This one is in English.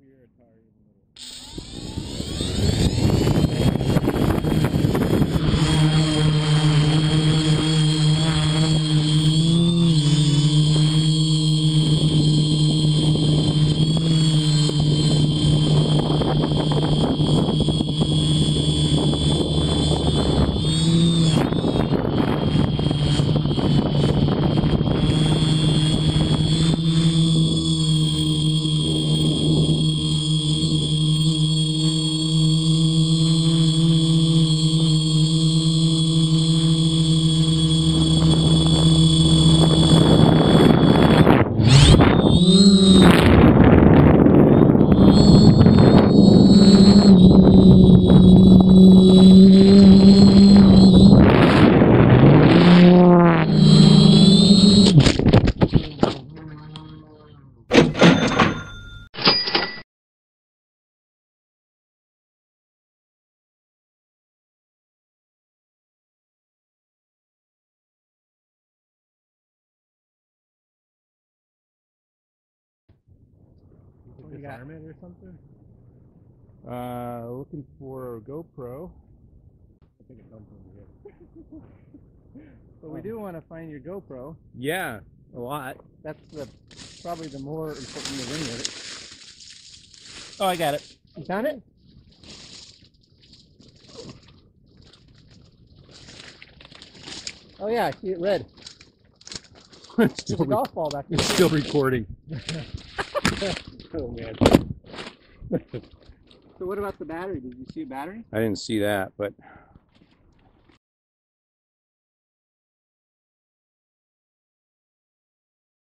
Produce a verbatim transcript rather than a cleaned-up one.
rear tire in the middle. Disarm it or something? Uh, looking for a GoPro. I think it comes over here. But we do want to find your GoPro. Yeah, a lot. That's the probably the more important thing with it. Oh, I got it. You found it? Oh yeah, I see it red. It's There's still, a golf ball back there. it's still recording. Oh man. So what about the battery? Did you see a battery? I didn't see that, but